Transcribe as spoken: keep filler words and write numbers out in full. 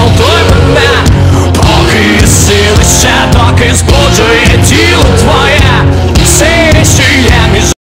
зґвалтуй мене, поки є сили ще, доки збудь